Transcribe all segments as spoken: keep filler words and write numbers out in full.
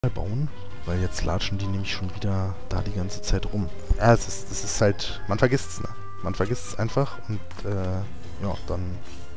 bauen, weil jetzt latschen die nämlich schon wieder da die ganze Zeit rum. Ja, es ist, es ist halt, man vergisst es, ne? Man vergisst es einfach und äh, ja, dann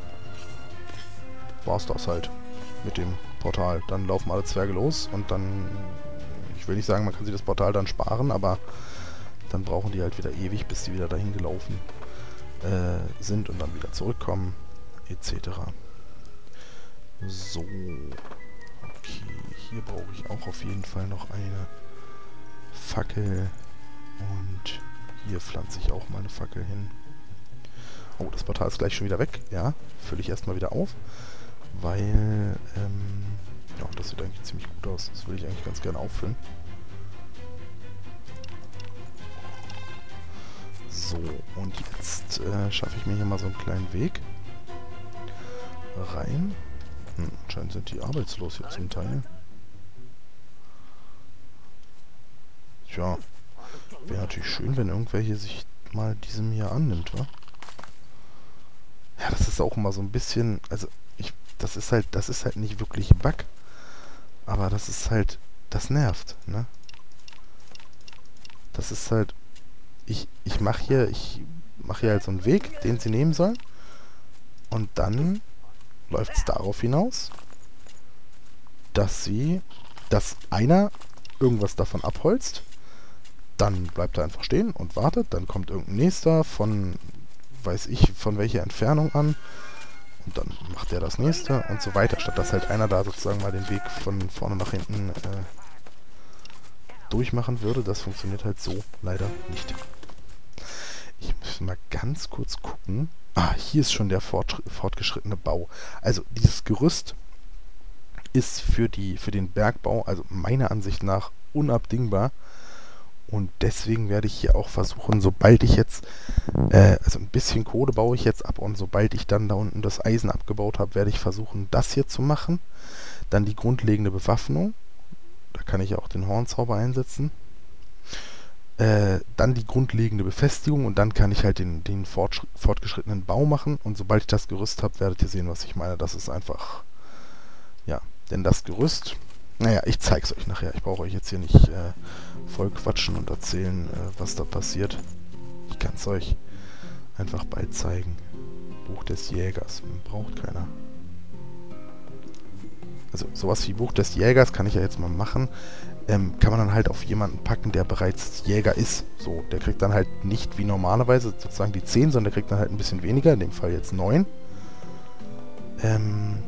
war's das halt mit dem Portal. Dann laufen alle Zwerge los und dann, ich will nicht sagen, man kann sich das Portal dann sparen, aber dann brauchen die halt wieder ewig, bis die wieder dahin gelaufen äh, sind und dann wieder zurückkommen, et cetera. So. Okay, hier brauche ich auch auf jeden Fall noch eine Fackel. Und hier pflanze ich auch mal eine Fackel hin. Oh, das Portal ist gleich schon wieder weg. Ja, fülle ich erstmal wieder auf. Weil, ähm, ja, das sieht eigentlich ziemlich gut aus. Das will ich eigentlich ganz gerne auffüllen. So, und jetzt äh, schaffe ich mir hier mal so einen kleinen Weg rein. Hm, anscheinend sind die arbeitslos hier zum Teil. Tja, wäre natürlich schön, wenn irgendwer hier sich mal diesem hier annimmt, wa? Ja, das ist auch immer so ein bisschen, also ich, das ist halt, das ist halt nicht wirklich Bug, aber das ist halt, das nervt, ne? Das ist halt, ich, ich mache hier, ich mache hier halt so einen Weg, den sie nehmen sollen, und dann läuft es darauf hinaus, dass sie, dass einer irgendwas davon abholzt, dann bleibt er einfach stehen und wartet, dann kommt irgendein nächster von, weiß ich, von welcher Entfernung an, und dann macht er das nächste und so weiter, statt dass halt einer da sozusagen mal den Weg von vorne nach hinten äh, durchmachen würde. Das funktioniert halt so leider nicht. Ich muss mal ganz kurz gucken. Ah, hier ist schon der fort, fortgeschrittene Bau. Also dieses Gerüst ist für, die, für den Bergbau, also meiner Ansicht nach, unabdingbar. Und deswegen werde ich hier auch versuchen, sobald ich jetzt, äh, also ein bisschen Kohle baue ich jetzt ab und sobald ich dann da unten das Eisen abgebaut habe, werde ich versuchen, das hier zu machen. Dann die grundlegende Bewaffnung. Da kann ich auch den Hornzauber einsetzen. Äh, dann die grundlegende Befestigung und dann kann ich halt den, den fortgeschrittenen Bau machen. Und sobald ich das Gerüst habe, werdet ihr sehen, was ich meine. Das ist einfach, ja, denn das Gerüst, naja, ich zeig's euch nachher. Ich brauche euch jetzt hier nicht äh, voll quatschen und erzählen, äh, was da passiert. Ich kann's euch einfach bald zeigen. Buch des Jägers, braucht keiner. Also sowas wie Buch des Jägers kann ich ja jetzt mal machen. Ähm, kann man dann halt auf jemanden packen, der bereits Jäger ist. So, der kriegt dann halt nicht wie normalerweise sozusagen die zehn, sondern der kriegt dann halt ein bisschen weniger, in dem Fall jetzt neun. Ähm,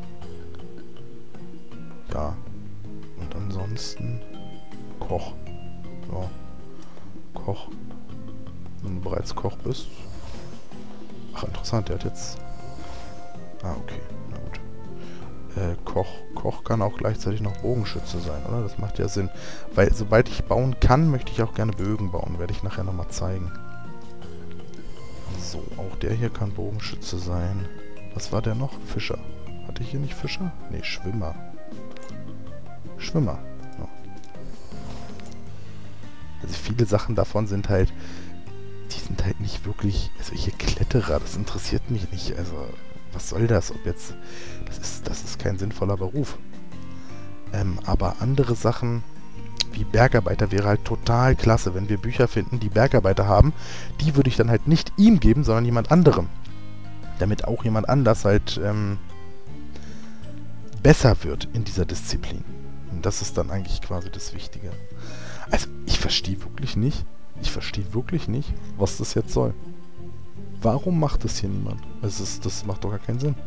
ja. Und ansonsten Koch. Ja. Koch. Wenn du bereits Koch bist. Ach, interessant, der hat jetzt... Ah, okay. Na gut. Äh, Koch. Koch kann auch gleichzeitig noch Bogenschütze sein, oder? Das macht ja Sinn. Weil sobald ich bauen kann, möchte ich auch gerne Bögen bauen. Werde ich nachher nochmal zeigen. So, auch der hier kann Bogenschütze sein. Was war der noch? Fischer. Hatte ich hier nicht Fischer? Nee, Schwimmer. Schwimmer. Ja. Also viele Sachen davon sind halt, die sind halt nicht wirklich, also hier Kletterer, das interessiert mich nicht. Also, was soll das? Ob jetzt, das ist, das ist kein sinnvoller Beruf. Ähm, aber andere Sachen, wie Bergarbeiter, wäre halt total klasse, wenn wir Bücher finden, die Bergarbeiter haben. Die würde ich dann halt nicht ihm geben, sondern jemand anderem. Damit auch jemand anders halt ähm, besser wird in dieser Disziplin. Und das ist dann eigentlich quasi das Wichtige. Also, ich verstehe wirklich nicht, ich verstehe wirklich nicht, was das jetzt soll. Warum macht das hier niemand? Es ist, das macht doch gar keinen Sinn.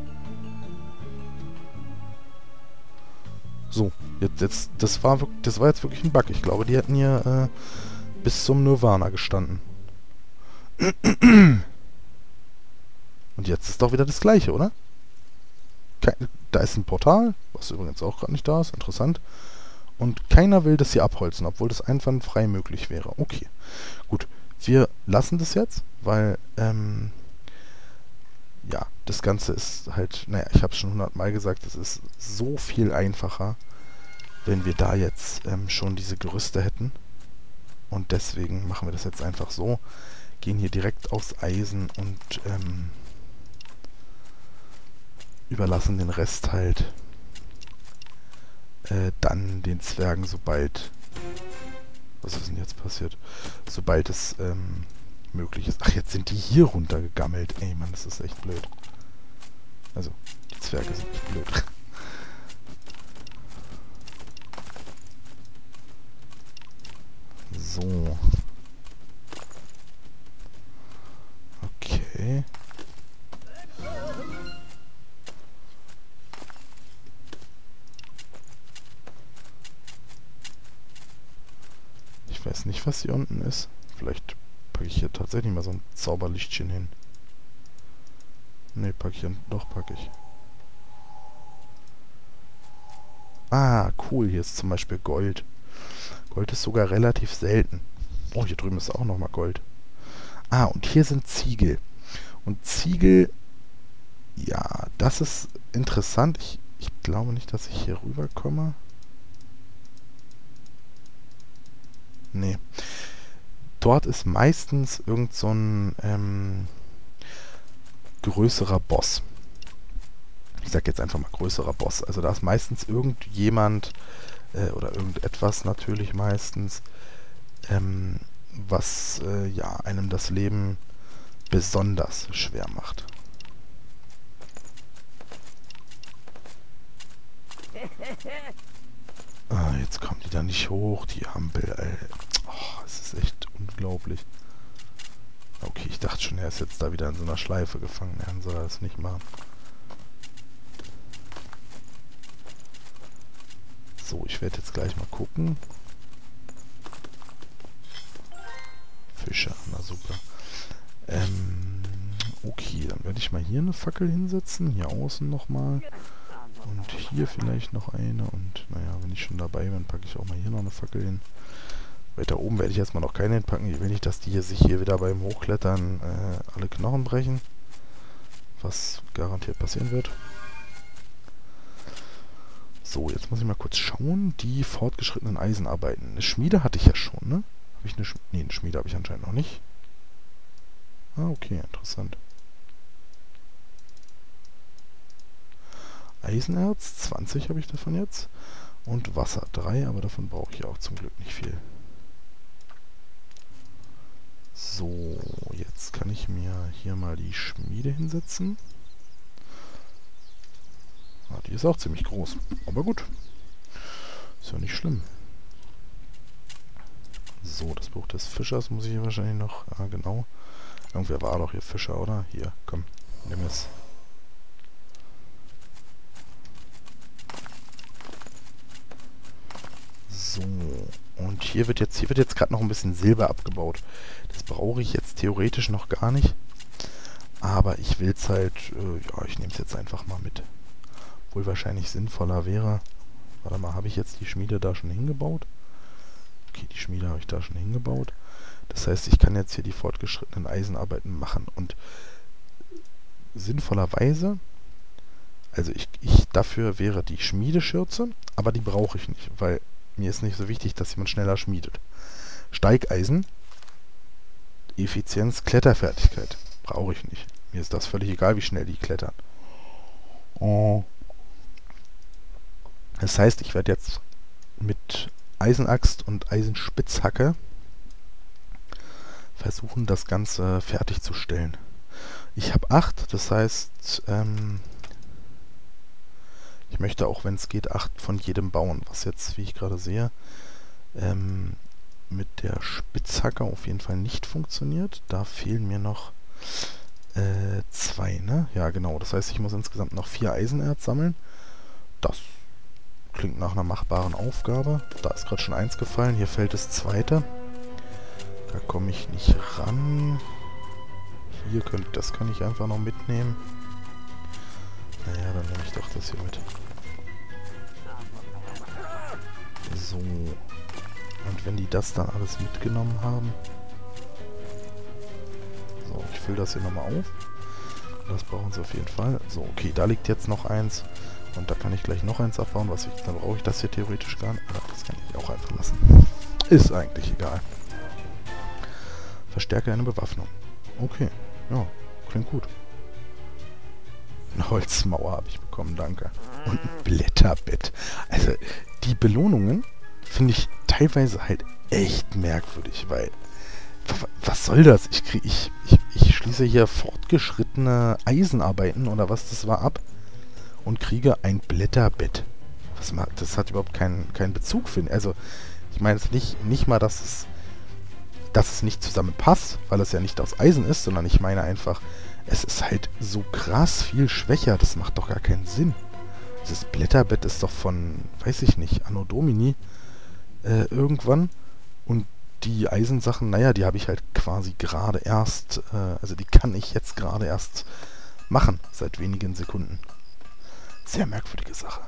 So, jetzt, jetzt, das war, das war jetzt wirklich ein Bug. Ich glaube, die hätten hier äh, bis zum Nirvana gestanden. Und jetzt ist doch wieder das Gleiche, oder? Kein, da ist ein Portal, was übrigens auch gerade nicht da ist, interessant. Und keiner will das hier abholzen, obwohl das einwandfrei möglich wäre. Okay, gut. Wir lassen das jetzt, weil, ähm, ja, das Ganze ist halt, naja, ich habe es schon hundertmal gesagt, es ist so viel einfacher, wenn wir da jetzt ähm, schon diese Gerüste hätten. Und deswegen machen wir das jetzt einfach so. Gehen hier direkt aufs Eisen und ähm, überlassen den Rest halt äh, dann den Zwergen, sobald... Was ist denn jetzt passiert? Sobald es ähm, möglich ist. Ach, jetzt sind die hier runtergegammelt. Ey, Mann, das ist echt blöd. Also, die Zwerge sind echt blöd. So. Okay. Ich weiß nicht, was hier unten ist. Vielleicht packe ich hier tatsächlich mal so ein Zauberlichtchen hin. Ne, packe ich hier... Doch, packe ich. Ah, cool. Hier ist zum Beispiel Gold. Gold ist sogar relativ selten. Oh, hier drüben ist auch nochmal Gold. Ah, und hier sind Ziegel. Und Ziegel... Ja, das ist interessant. Ich, ich glaube nicht, dass ich hier rüberkomme. Nee. Dort ist meistens irgend so ein ähm, größerer Boss. Ich sag jetzt einfach mal größerer Boss. Also da ist meistens irgendjemand äh, oder irgendetwas natürlich meistens, ähm, was äh, ja einem das Leben besonders schwer macht. Ah, jetzt kommen die da nicht hoch, die Hampel, ey. Oh, es ist echt unglaublich. Okay, ich dachte schon, er ist jetzt da wieder in so einer Schleife gefangen. Er soll das nicht machen. So, ich werde jetzt gleich mal gucken. Fische, na super. Ähm, okay, dann werde ich mal hier eine Fackel hinsetzen. Hier außen nochmal. Und hier vielleicht noch eine. Und naja, wenn ich schon dabei bin, packe ich auch mal hier noch eine Fackel hin. Weiter oben werde ich erstmal noch keine hinpacken. Ich will nicht, dass die hier sich hier wieder beim Hochklettern äh, alle Knochen brechen. Was garantiert passieren wird. So, jetzt muss ich mal kurz schauen. Die fortgeschrittenen Eisenarbeiten. Eine Schmiede hatte ich ja schon, ne? Habe ich eine Schmiede? Ne, eine Schmiede habe ich anscheinend noch nicht. Ah, okay, interessant. Eisenerz, zwanzig habe ich davon jetzt. Und Wasser, drei, aber davon brauche ich auch zum Glück nicht viel. So, jetzt kann ich mir hier mal die Schmiede hinsetzen. Ah, die ist auch ziemlich groß, aber gut. Ist ja nicht schlimm. So, das Buch des Fischers muss ich hier wahrscheinlich noch... Ah, genau. Irgendwer war doch hier Fischer, oder? Hier, komm, nimm es. So, und hier wird jetzt, hier wird jetzt gerade noch ein bisschen Silber abgebaut. Das brauche ich jetzt theoretisch noch gar nicht. Aber ich will es halt, äh, ja, ich nehme es jetzt einfach mal mit. Wohl wahrscheinlich sinnvoller wäre. Warte mal, habe ich jetzt die Schmiede da schon hingebaut? Okay, die Schmiede habe ich da schon hingebaut. Das heißt, ich kann jetzt hier die fortgeschrittenen Eisenarbeiten machen. Und sinnvollerweise, also ich, ich dafür wäre die Schmiedeschürze, aber die brauche ich nicht, weil mir ist nicht so wichtig, dass jemand schneller schmiedet. Steigeisen, Effizienz, Kletterfertigkeit brauche ich nicht. Mir ist das völlig egal, wie schnell die klettern. Oh. Das heißt, ich werde jetzt mit Eisenaxt und Eisenspitzhacke versuchen, das Ganze fertigzustellen. Ich habe acht, das heißt, ähm, ich möchte auch, wenn es geht, acht von jedem bauen, was jetzt, wie ich gerade sehe, ähm, mit der Spitzhacke auf jeden Fall nicht funktioniert. Da fehlen mir noch äh, zwei, ne? Ja, genau. Das heißt, ich muss insgesamt noch vier Eisenerz sammeln. Das klingt nach einer machbaren Aufgabe. Da ist gerade schon eins gefallen. Hier fällt das zweite. Da komme ich nicht ran. Hier könnte, das kann ich einfach noch mitnehmen. Naja, dann nehme ich doch das hier mit. So. Und wenn die das dann alles mitgenommen haben... So, ich fülle das hier nochmal auf. Das brauchen sie auf jeden Fall. So, okay, da liegt jetzt noch eins. Und da kann ich gleich noch eins abbauen. Was ich, dann brauche ich das hier theoretisch gar nicht. Aber das kann ich auch einfach lassen. Ist eigentlich egal. Verstärke deine Bewaffnung. Okay, ja, klingt gut. Eine Holzmauer habe ich bekommen, danke. Und ein Blätterbett. Also, die Belohnungen finde ich teilweise halt echt merkwürdig, weil was soll das? Ich, krieg, ich, ich, ich schließe hier fortgeschrittene Eisenarbeiten oder was das war ab und kriege ein Blätterbett. Was ma das hat überhaupt keinen keinen Bezug, finde ich. Also, ich meine jetzt nicht, nicht mal, dass es, dass es nicht zusammenpasst, weil es ja nicht aus Eisen ist, sondern ich meine einfach, es ist halt so krass viel schwächer. Das macht doch gar keinen Sinn. Dieses Blätterbett ist doch von, weiß ich nicht, Anno Domini äh, irgendwann. Und die Eisensachen, naja, die habe ich halt quasi gerade erst, äh, also die kann ich jetzt gerade erst machen, seit wenigen Sekunden. Sehr merkwürdige Sache.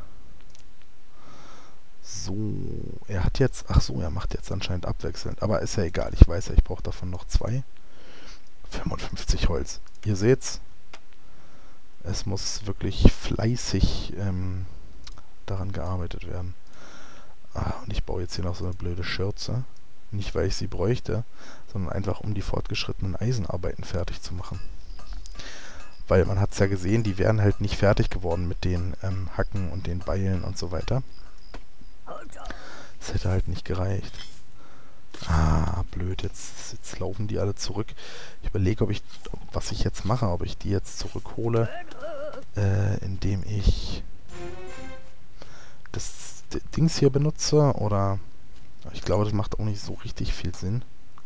So, er hat jetzt, ach so, er macht jetzt anscheinend abwechselnd, aber ist ja egal, ich weiß ja, ich brauche davon noch zwei. fünfundfünfzig Holz. Ihr seht's, es muss wirklich fleißig ähm, daran gearbeitet werden. Ah, und ich baue jetzt hier noch so eine blöde Schürze. Nicht, weil ich sie bräuchte, sondern einfach, um die fortgeschrittenen Eisenarbeiten fertig zu machen. Weil man hat es ja gesehen, die wären halt nicht fertig geworden mit den ähm, Hacken und den Beilen und so weiter. Das hätte halt nicht gereicht. Ah, blöd, jetzt, jetzt laufen die alle zurück. Ich überlege, ob ich, was ich jetzt mache, ob ich die jetzt zurückhole, äh, indem ich das Dings hier benutze, oder ich glaube, das macht auch nicht so richtig viel Sinn.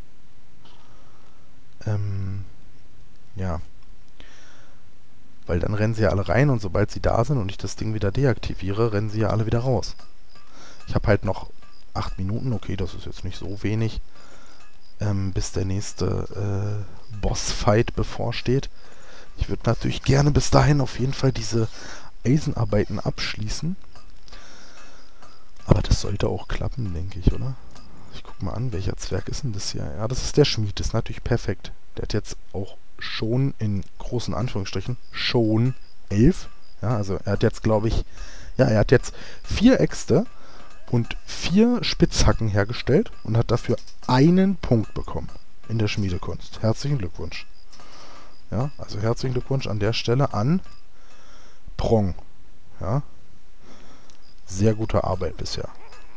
Ähm, ja. Weil dann rennen sie ja alle rein und sobald sie da sind und ich das Ding wieder deaktiviere, rennen sie ja alle wieder raus. Ich habe halt noch acht Minuten, okay, das ist jetzt nicht so wenig, ähm, bis der nächste äh, Bossfight bevorsteht. Ich würde natürlich gerne bis dahin auf jeden Fall diese Eisenarbeiten abschließen. Aber das sollte auch klappen, denke ich, oder? Ich guck mal an, welcher Zwerg ist denn das hier? Ja, das ist der Schmied, das ist natürlich perfekt. Der hat jetzt auch schon, in großen Anführungsstrichen, schon elf. Ja, also er hat jetzt, glaube ich, ja, er hat jetzt vier Äxte und vier Spitzhacken hergestellt und hat dafür einen Punkt bekommen in der Schmiedekunst. Herzlichen Glückwunsch. Ja, also herzlichen Glückwunsch an der Stelle an Prong. Ja, sehr gute Arbeit bisher.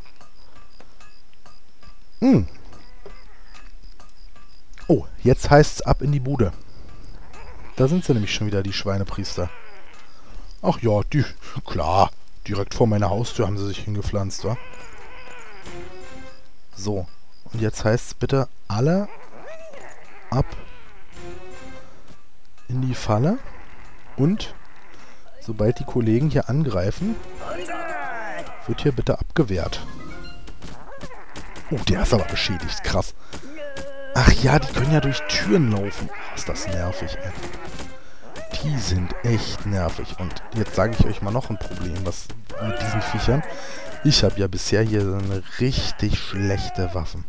Hm. Oh, jetzt heißt's ab in die Bude. Da sind sie nämlich schon wieder, die Schweinepriester. Ach ja, die, klar, direkt vor meiner Haustür haben sie sich hingepflanzt, wa? So, und jetzt heißt's bitte alle ab in die Falle und sobald die Kollegen hier angreifen, wird hier bitte abgewehrt. Oh, der ist aber beschädigt, krass. Ach ja, die können ja durch Türen laufen. Oh, ist das nervig, ey. Die sind echt nervig. Und jetzt sage ich euch mal noch ein Problem, was mit diesen Viechern. Ich habe ja bisher hier so eine richtig schlechte Waffen.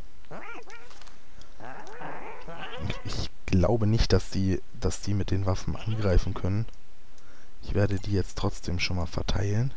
Ich glaube nicht, dass die, dass die mit den Waffen angreifen können. Ich werde die jetzt trotzdem schon mal verteilen.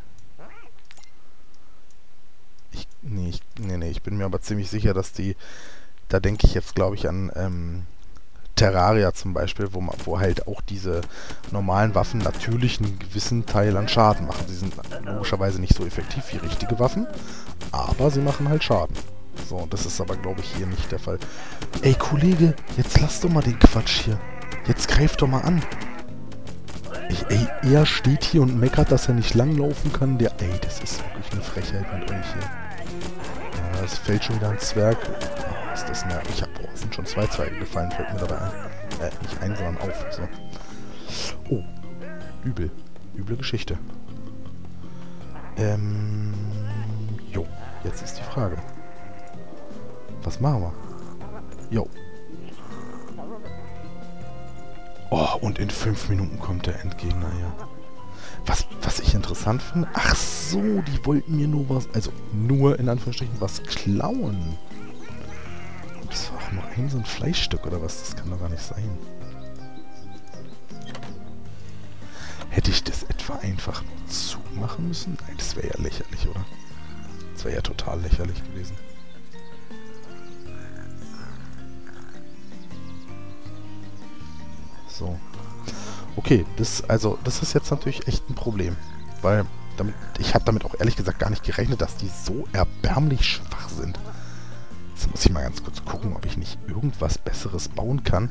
Ich, nee, ich, nee, nee, ich bin mir aber ziemlich sicher, dass die, da denke ich jetzt, glaube ich, an ähm, Terraria zum Beispiel, wo, man, wo halt auch diese normalen Waffen natürlich einen gewissen Teil an Schaden machen. Sie sind logischerweise nicht so effektiv wie richtige Waffen, aber sie machen halt Schaden. So, das ist aber, glaube ich, hier nicht der Fall. Ey, Kollege, jetzt lass doch mal den Quatsch hier. Jetzt greif doch mal an. Ich, ey, er steht hier und meckert, dass er nicht langlaufen kann. Der, ey, das ist wirklich eine Frechheit mit euch hier. Ja, es fällt schon wieder ein Zwerg. Oh, ist das nervig. Ich hab, boah, es sind schon zwei Zwerge gefallen, fällt mir dabei ein. Äh, nicht ein, sondern auf. So. Oh, übel. Üble Geschichte. Ähm, jo, jetzt ist die Frage. Was machen wir? Jo. Oh, und in fünf Minuten kommt der Endgegner hier. Was, was ich interessant finde, ach so, die wollten mir nur was, also nur in Anführungsstrichen was klauen. Und das war auch nur ein so ein Fleischstück oder was, das kann doch gar nicht sein. Hätte ich das etwa einfach nur zumachen müssen? Nein, das wäre ja lächerlich, oder? Das wäre ja total lächerlich gewesen. So. Okay, das, also, das ist jetzt natürlich echt ein Problem. Weil damit, ich habe damit auch ehrlich gesagt gar nicht gerechnet, dass die so erbärmlich schwach sind. Jetzt muss ich mal ganz kurz gucken, ob ich nicht irgendwas Besseres bauen kann.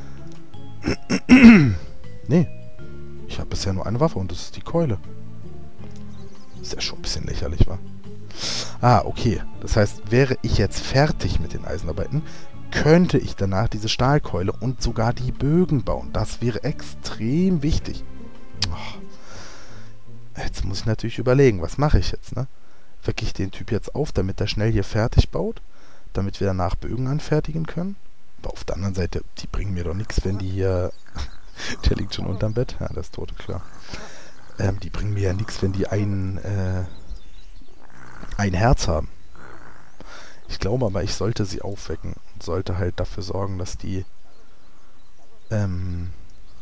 Nee, ich habe bisher nur eine Waffe und das ist die Keule. Ist ja schon ein bisschen lächerlich, wa? Ah, okay. Das heißt, wäre ich jetzt fertig mit den Eisenarbeiten, könnte ich danach diese Stahlkeule und sogar die Bögen bauen. Das wäre extrem wichtig. Oh, jetzt muss ich natürlich überlegen, was mache ich jetzt, ne? Wecke ich den Typ jetzt auf, damit er schnell hier fertig baut? Damit wir danach Bögen anfertigen können? Aber auf der anderen Seite, die bringen mir doch nichts, wenn die hier... Der liegt schon unterm Bett. Ja, der ist tot, klar. Ähm, die bringen mir ja nichts, wenn die ein, äh, ein Herz haben. Ich glaube aber, ich sollte sie aufwecken und sollte halt dafür sorgen, dass die, ähm,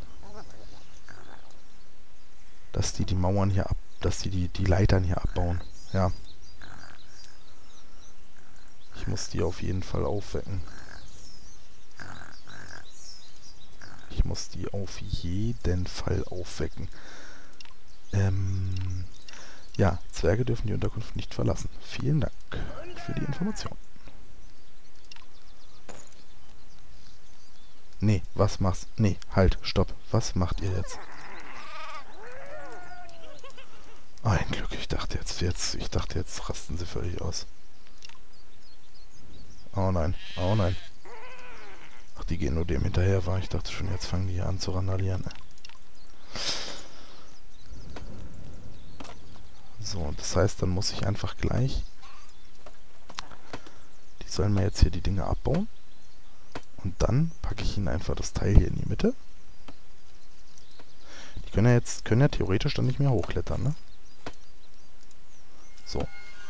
dass die die Mauern hier ab, dass die die, die Leitern hier abbauen. Ja. Ich muss die auf jeden Fall aufwecken. Ich muss die auf jeden Fall aufwecken. Ähm, ja, Zwerge dürfen die Unterkunft nicht verlassen. Vielen Dank für die Information. Nee, was machst... Nee, halt, stopp. Was macht ihr jetzt? Ein Glück, ich dachte jetzt, jetzt, ich dachte jetzt rasten sie völlig aus. Oh nein, oh nein. Ach, die gehen nur dem hinterher, war. Ich dachte schon, jetzt fangen die hier an zu randalieren. So, und das heißt, dann muss ich einfach gleich... Die sollen mir jetzt hier die Dinge abbauen. Und dann packe ich ihnen einfach das Teil hier in die Mitte. Die können ja jetzt, können ja theoretisch dann nicht mehr hochklettern, ne? So.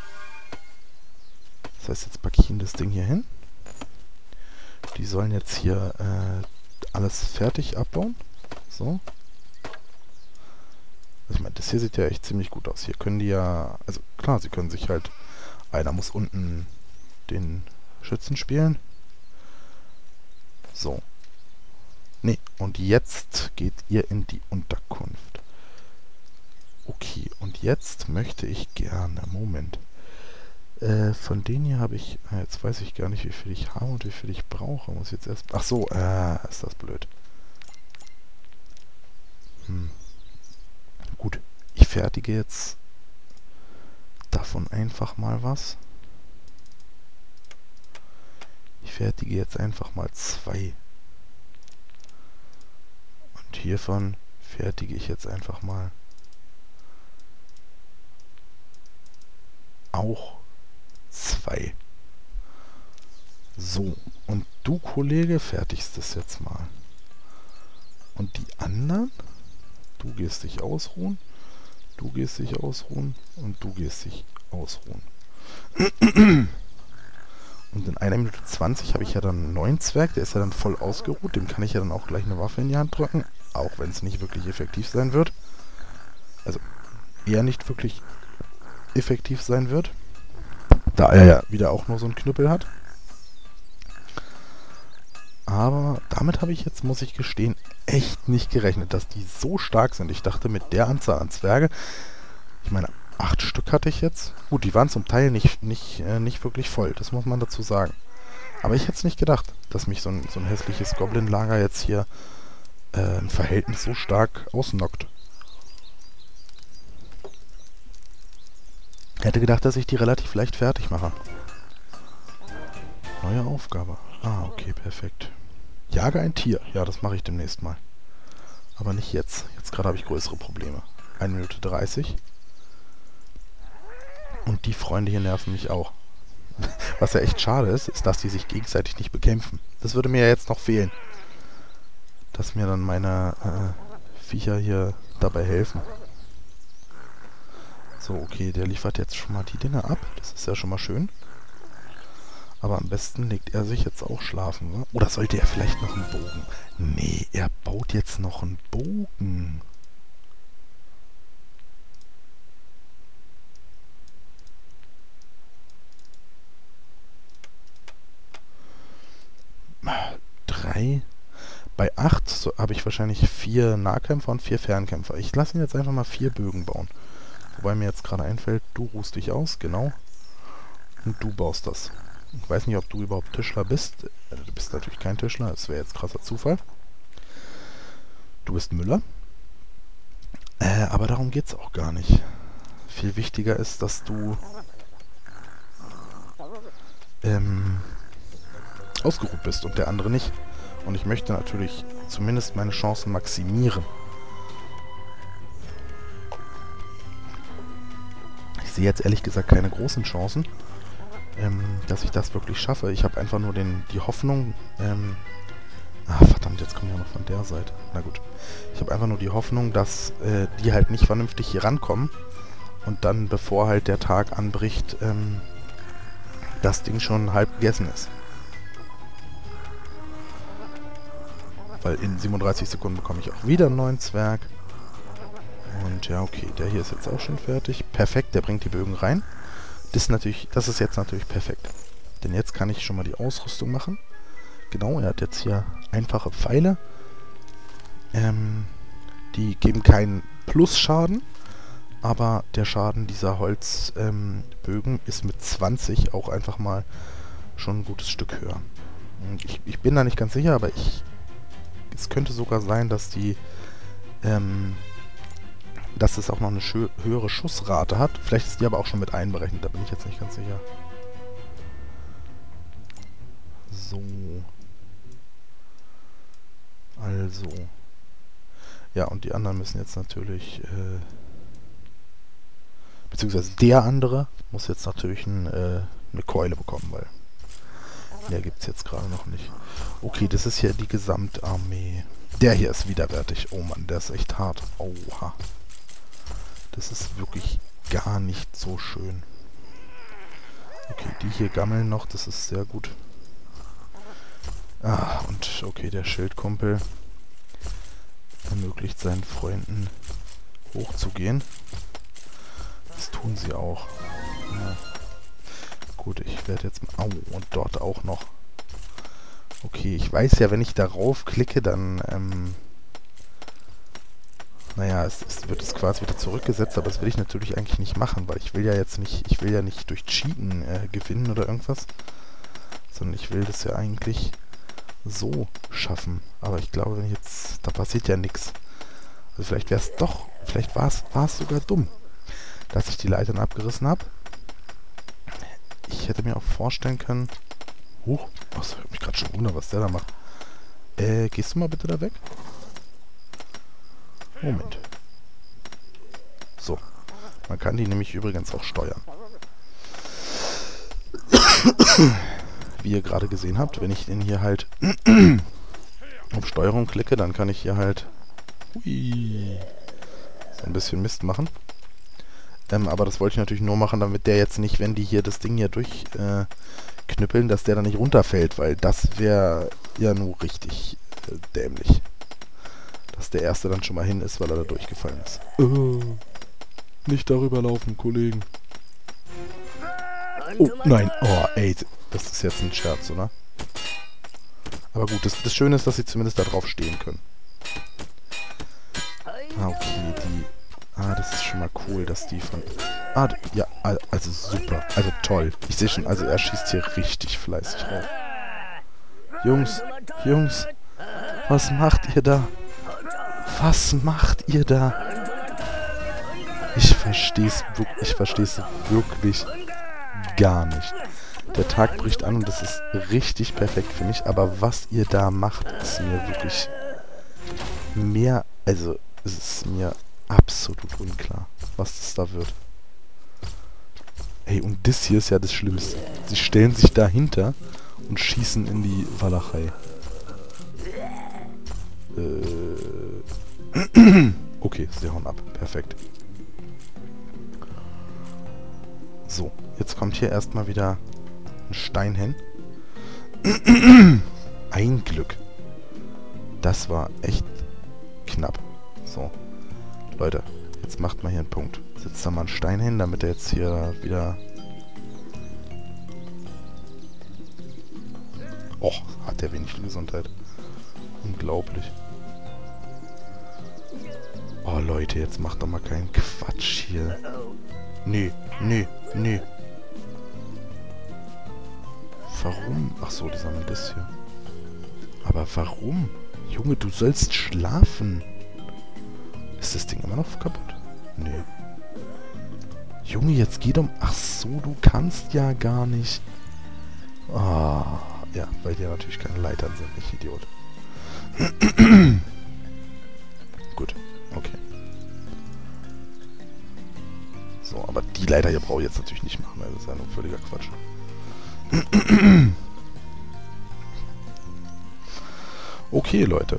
Das heißt, jetzt packe ich ihnen das Ding hier hin. Die sollen jetzt hier äh, alles fertig abbauen. So. Also ich meine, das hier sieht ja echt ziemlich gut aus. Hier können die ja... Also klar, sie können sich halt... Einer muss unten den Schützen spielen. So. Nee, und jetzt geht ihr in die Unterkunft. Okay, und jetzt möchte ich gerne... Moment. Äh, von denen hier habe ich... Äh, jetzt weiß ich gar nicht, wie viel ich habe und wie viel ich brauche. Muss jetzt erst... Ach so, äh, ist das blöd. Hm. Gut, ich fertige jetzt davon einfach mal was. Ich fertige jetzt einfach mal zwei. Und hiervon fertige ich jetzt einfach mal auch zwei. So, und du, Kollege, fertigst es jetzt mal. Und die anderen, du gehst dich ausruhen, du gehst dich ausruhen und du gehst dich ausruhen. Und in einer Minute zwanzig habe ich ja dann einen neuen Zwerg, der ist ja dann voll ausgeruht, dem kann ich ja dann auch gleich eine Waffe in die Hand drücken, auch wenn es nicht wirklich effektiv sein wird. Also eher nicht wirklich effektiv sein wird, da er ja wieder auch nur so einen Knüppel hat. Aber damit habe ich jetzt, muss ich gestehen, echt nicht gerechnet, dass die so stark sind. Ich dachte, mit der Anzahl an Zwerge, ich meine, acht Stück hatte ich jetzt. Gut, die waren zum Teil nicht, nicht, äh, nicht wirklich voll, das muss man dazu sagen. Aber ich hätte es nicht gedacht, dass mich so ein, so ein hässliches Goblin-Lager jetzt hier äh, im Verhältnis so stark ausnockt. Ich hätte gedacht, dass ich die relativ leicht fertig mache. Neue Aufgabe. Ah, okay, perfekt. Jage ein Tier. Ja, das mache ich demnächst mal. Aber nicht jetzt. Jetzt gerade habe ich größere Probleme. eine Minute dreißig. Und die Freunde hier nerven mich auch. Was ja echt schade ist, ist, dass die sich gegenseitig nicht bekämpfen. Das würde mir ja jetzt noch fehlen. Dass mir dann meine äh, Viecher hier dabei helfen. So, okay, der liefert jetzt schon mal die Dinge ab. Das ist ja schon mal schön. Aber am besten legt er sich jetzt auch schlafen, wa? Oder sollte er vielleicht noch einen Bogen? Nee, er baut jetzt noch einen Bogen. Drei. Bei acht so, habe ich wahrscheinlich vier Nahkämpfer und vier Fernkämpfer. Ich lasse ihn jetzt einfach mal vier Bögen bauen. Wobei mir jetzt gerade einfällt, du ruhst dich aus, genau. Und du baust das. Ich weiß nicht, ob du überhaupt Tischler bist. Äh, Du bist natürlich kein Tischler, das wäre jetzt krasser Zufall. Du bist Müller. Äh, aber darum geht es auch gar nicht. Viel wichtiger ist, dass du ähm, ausgeruht bist und der andere nicht. Und ich möchte natürlich zumindest meine Chancen maximieren. Ich sehe jetzt ehrlich gesagt keine großen Chancen, ähm, dass ich das wirklich schaffe. Ich habe einfach nur den, die Hoffnung... Ähm, ah, verdammt, jetzt kommen wir noch von der Seite. Na gut. Ich habe einfach nur die Hoffnung, dass äh, die halt nicht vernünftig hier rankommen. Und dann, bevor halt der Tag anbricht, ähm, das Ding schon halb gegessen ist. Weil in siebenunddreißig Sekunden bekomme ich auch wieder einen neuen Zwerg. Und ja, okay, der hier ist jetzt auch schon fertig. Perfekt, der bringt die Bögen rein. Das ist, natürlich, das ist jetzt natürlich perfekt. Denn jetzt kann ich schon mal die Ausrüstung machen. Genau, er hat jetzt hier einfache Pfeile. Ähm, die geben keinen Plusschaden. Aber der Schaden dieser Holzbögen ähm, ist mit zwanzig auch einfach mal schon ein gutes Stück höher. Und ich, ich bin da nicht ganz sicher, aber ich... Es könnte sogar sein, dass die... Ähm, dass es auch noch eine höhere Schussrate hat. Vielleicht ist die aber auch schon mit einberechnet, da bin ich jetzt nicht ganz sicher. So. Also. Ja, und die anderen müssen jetzt natürlich... Äh, beziehungsweise der andere muss jetzt natürlich ein, äh, eine Keule bekommen, weil mehr gibt es jetzt gerade noch nicht. Okay, das ist hier die Gesamtarmee. Der hier ist widerwärtig. Oh Mann, der ist echt hart. Oha. Das ist wirklich gar nicht so schön. Okay, die hier gammeln noch, das ist sehr gut. Ah, und okay, der Schildkumpel ermöglicht seinen Freunden hochzugehen. Das tun sie auch. Ja. Gut, ich werde jetzt... Au, und dort auch noch. Okay, ich weiß ja, wenn ich darauf klicke, dann... Ähm, naja, es, es wird es quasi wieder zurückgesetzt, aber das will ich natürlich eigentlich nicht machen, weil ich will ja jetzt nicht... Ich will ja nicht durch Cheaten äh, gewinnen oder irgendwas. Sondern ich will das ja eigentlich so schaffen. Aber ich glaube, wenn ich jetzt... Da passiert ja nichts. Also vielleicht wäre es doch... Vielleicht war es sogar dumm, dass ich die Leitern abgerissen habe. Ich hätte mir auch vorstellen können... Huch, was, ich hab mich gerade schon wundern, was der da macht. Äh, gehst du mal bitte da weg? Moment. So. Man kann die nämlich übrigens auch steuern. Wie ihr gerade gesehen habt, wenn ich den hier halt auf Steuerung klicke, dann kann ich hier halt hui, so ein bisschen Mist machen. Ähm, aber das wollte ich natürlich nur machen, damit der jetzt nicht, wenn die hier das Ding hier durchknüppeln, äh, dass der dann nicht runterfällt, weil das wäre ja nur richtig äh, dämlich. Dass der Erste dann schon mal hin ist, weil er da durchgefallen ist. Äh, nicht darüber laufen, Kollegen. Oh, nein. Oh, ey, das ist jetzt ein Scherz, oder? Aber gut, das, das Schöne ist, dass sie zumindest da drauf stehen können. Ah, okay, die... Ah, das ist schon mal cool, dass die von... Ah, ja, also super. Also toll. Ich sehe schon, also er schießt hier richtig fleißig rauf. Jungs, Jungs, was macht ihr da? Was macht ihr da? Ich versteh's, ich versteh's wirklich gar nicht. Der Tag bricht an und das ist richtig perfekt für mich, aber was ihr da macht, ist mir wirklich mehr, also es ist mir absolut unklar, was das da wird. Ey, und das hier ist ja das Schlimmste. Sie stellen sich dahinter und schießen in die Walachei. Äh. Okay, sie hauen ab. Perfekt. So, jetzt kommt hier erstmal wieder ein Stein hin. Ein Glück. Das war echt knapp. So. Leute, jetzt macht mal hier einen Punkt. Setzt da mal einen Stein hin, damit er jetzt hier wieder... Och, hat der wenig Gesundheit. Unglaublich. Oh, Leute, jetzt macht doch mal keinen Quatsch hier. Nee, nee, nee. Warum? Ach so, die sammeln das hier. Aber warum? Junge, du sollst schlafen. Ist das Ding immer noch kaputt? Nee. Junge, jetzt geh doch... Ach so, du kannst ja gar nicht. Ah, ja, weil hier natürlich keine Leitern sind, ich Idiot. Gut, okay. So, aber die Leiter hier brauche ich jetzt natürlich nicht machen, das ist ja nur völliger Quatsch. Okay, Leute.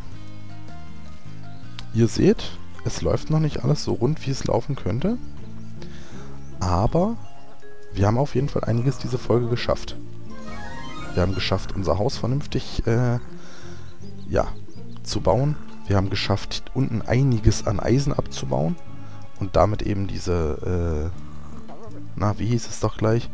Ihr seht, es läuft noch nicht alles so rund, wie es laufen könnte. Aber wir haben auf jeden Fall einiges diese Folge geschafft. Wir haben geschafft, unser Haus vernünftig äh, ja, zu bauen. Wir haben geschafft, unten einiges an Eisen abzubauen. Und damit eben diese, äh, na, wie hieß es doch gleich?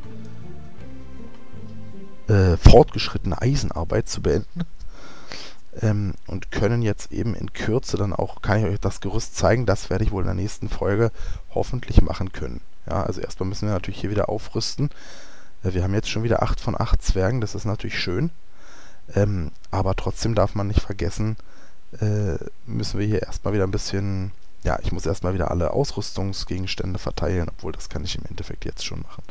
Äh, fortgeschrittene Eisenarbeit zu beenden. Ähm, und können jetzt eben in Kürze dann auch, kann ich euch das Gerüst zeigen, das werde ich wohl in der nächsten Folge hoffentlich machen können. Ja, also erstmal müssen wir natürlich hier wieder aufrüsten. Äh, wir haben jetzt schon wieder acht von acht Zwergen, das ist natürlich schön. Ähm, aber trotzdem darf man nicht vergessen, äh, müssen wir hier erstmal wieder ein bisschen, ja, ich muss erstmal wieder alle Ausrüstungsgegenstände verteilen, obwohl das kann ich im Endeffekt jetzt schon machen.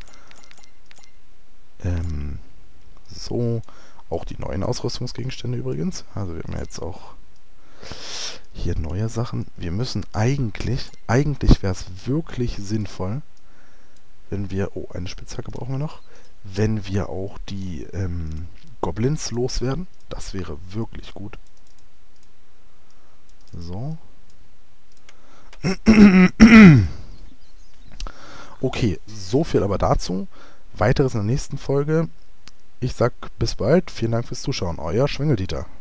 Ähm, so, auch die neuen Ausrüstungsgegenstände übrigens. Also wir haben jetzt auch hier neue Sachen. Wir müssen eigentlich, eigentlich wäre es wirklich sinnvoll, wenn wir, oh, eine Spitzhacke brauchen wir noch, wenn wir auch die ähm, Goblins loswerden. Das wäre wirklich gut. So. Okay, so viel aber dazu. Weiteres in der nächsten Folge. Ich sag bis bald. Vielen Dank fürs Zuschauen. Euer Schwingeldieter.